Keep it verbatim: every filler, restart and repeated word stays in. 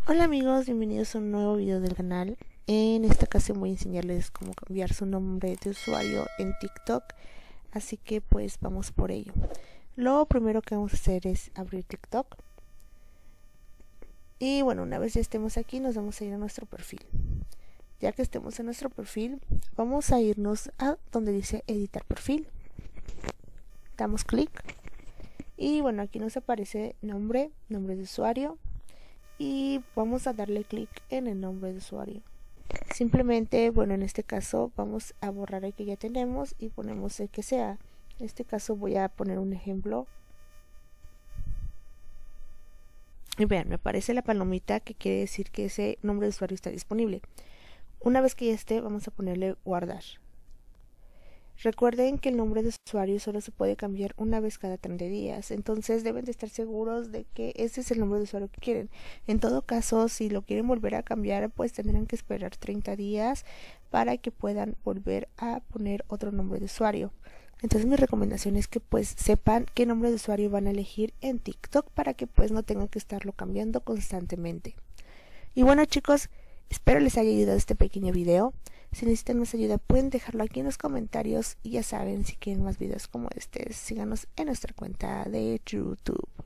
Hola amigos, bienvenidos a un nuevo video del canal. En esta ocasión voy a enseñarles cómo cambiar su nombre de usuario en TikTok, así que pues vamos por ello. Lo primero que vamos a hacer es abrir TikTok. Y bueno, una vez ya estemos aquí nos vamos a ir a nuestro perfil. Ya que estemos en nuestro perfil, vamos a irnos a donde dice editar perfil. Damos clic. Y bueno, aquí nos aparece nombre, nombre de usuario. Y vamos a darle clic en el nombre de usuario. Simplemente, bueno, en este caso vamos a borrar el que ya tenemos y ponemos el que sea. En este caso voy a poner un ejemplo. Y vean, me aparece la palomita que quiere decir que ese nombre de usuario está disponible. Una vez que ya esté, vamos a ponerle guardar. Recuerden que el nombre de usuario solo se puede cambiar una vez cada treinta días, entonces deben de estar seguros de que ese es el nombre de usuario que quieren. En todo caso, si lo quieren volver a cambiar, pues tendrán que esperar treinta días para que puedan volver a poner otro nombre de usuario. Entonces mi recomendación es que pues sepan qué nombre de usuario van a elegir en TikTok para que pues no tengan que estarlo cambiando constantemente. Y bueno chicos, espero les haya ayudado este pequeño video. Si necesitan más ayuda pueden dejarlo aquí en los comentarios y ya saben, si quieren más videos como este, síganos en nuestra cuenta de YouTube.